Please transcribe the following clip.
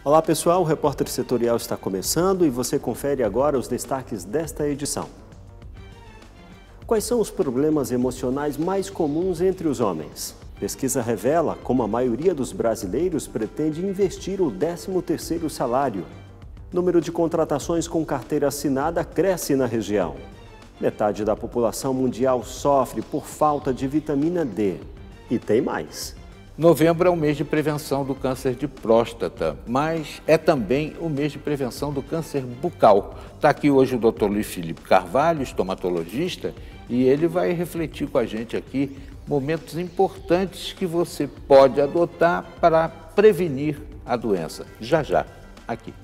Olá pessoal, o Repórter Setorial está começando e você confere agora os destaques desta edição. Quais são os problemas emocionais mais comuns entre os homens? Pesquisa revela como a maioria dos brasileiros pretende investir o 13º salário. Número de contratações com carteira assinada cresce na região. Metade da população mundial sofre por falta de vitamina D. E tem mais. Novembro é o mês de prevenção do câncer de próstata, mas é também o mês de prevenção do câncer bucal. Está aqui hoje o Dr. Luiz Felipe Carvalho, estomatologista, e ele vai refletir com a gente aqui momentos importantes que você pode adotar para prevenir a doença. Já, aqui.